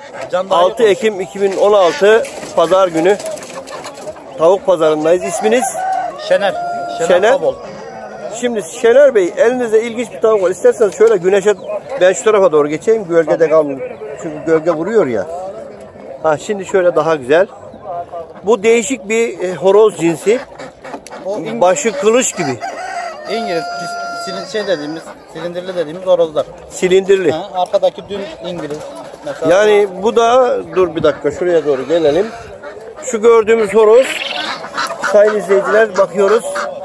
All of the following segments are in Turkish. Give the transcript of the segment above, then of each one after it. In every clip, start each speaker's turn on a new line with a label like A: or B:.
A: 6 Ekim 2016 Pazar günü tavuk pazarındayız. İsminiz?
B: Şener.
A: Şener. Şimdi Şener Bey, elinizde ilginç bir tavuk var. İsterseniz şöyle güneşe, ben şu tarafa doğru geçeyim. Gölgede kalmayayım. Çünkü gölge vuruyor ya. Ha, şimdi şöyle daha güzel. Bu değişik bir horoz cinsi. Başı kılıç gibi.
B: İngiliz silindirli dediğimiz horozlar.
A: Silindirli.
B: Ha, arkadaki dün İngiliz. Mesela
A: Yani bu da, dur bir dakika şuraya doğru gelelim. Şu gördüğümüz horoz, sayın izleyiciler, bakıyoruz.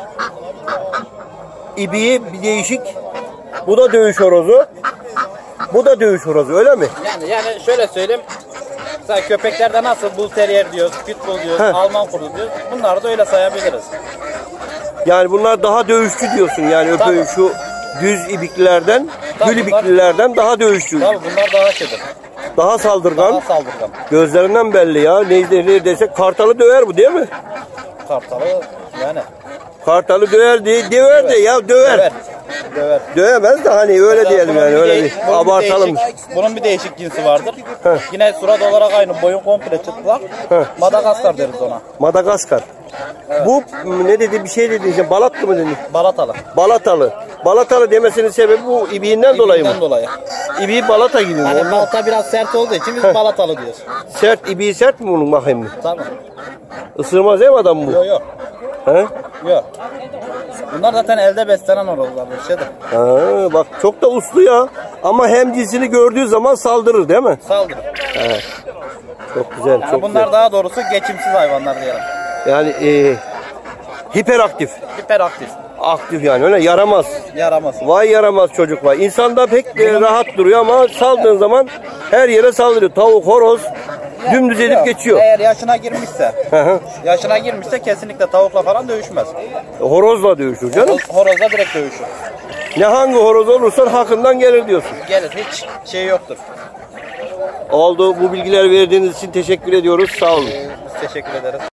A: İbiği bir değişik. Bu da dövüş horozu. Bu da dövüş horozu, öyle mi?
B: Yani şöyle söyleyeyim. Mesela köpeklerde nasıl bull terrier diyoruz, pitbull diyoruz, Alman kurdu diyoruz. Bunları da öyle sayabiliriz.
A: Yani bunlar daha dövüşçü diyorsun, yani şu düz ibiklilerden, gül ibiklilerden daha dövüşçü.
B: Tabii bunlar daha şeydir.
A: Daha saldırgan.
B: Daha saldırgan.
A: Gözlerinden belli ya. Neredeyse kartalı döver bu, değil mi?
B: Kartalı yani.
A: Kartalı döver diye döver de ya döver.
B: Döver.
A: Dövemez de hani öyle
B: mesela
A: diyelim yani, öyle bir abartalım.
B: Bunun bir değişik cinsi vardır. Yine surat olarak aynı, boyun komple çıplak. Madagaskar deriz ona.
A: Madagaskar. Evet. Bu ne dedi, bir şey dedi işte, Balatlı mı dedi?
B: Balatalı.
A: Balatalı. Balatalı demesinin sebebi bu ibiğinden dolayı mı?
B: Dolayı.
A: İbiği balata gibi.
B: Hani balata biraz sert olduğu için biz balatalı diyoruz.
A: Sert, ibiği sert mi bunun, bakayım mı?
B: Tabii.
A: Isırmaz değil mi adam bu?
B: Yok.
A: He?
B: Yok. Bunlar zaten elde beslenen horozlar.
A: Ha, bak çok da uslu ya. Ama hem cinsini gördüğü zaman saldırır değil mi?
B: Saldırır.
A: Evet. Çok güzel.
B: Yani
A: çok
B: bunlar
A: güzel.
B: daha doğrusu geçimsiz hayvanlar diyelim.
A: Yani hiperaktif.
B: Hiperaktif.
A: Aktif yani, öyle yaramaz.
B: Yaramaz.
A: Vay yaramaz çocuk var. İnsanda pek rahat duruyor ama saldığın zaman her yere saldırıyor. Tavuk, horoz dümdüz edip geçiyor.
B: Eğer yaşına girmişse kesinlikle tavukla falan dövüşmez.
A: Horozla dövüşür canım.
B: Horozla direkt dövüşür.
A: Ne hangi horoz olursan hakkından gelir diyorsun.
B: Gelir, hiç şey yoktur.
A: Oldu, bu bilgiler verdiğiniz için teşekkür ediyoruz. Sağ olun.
B: Biz teşekkür ederiz.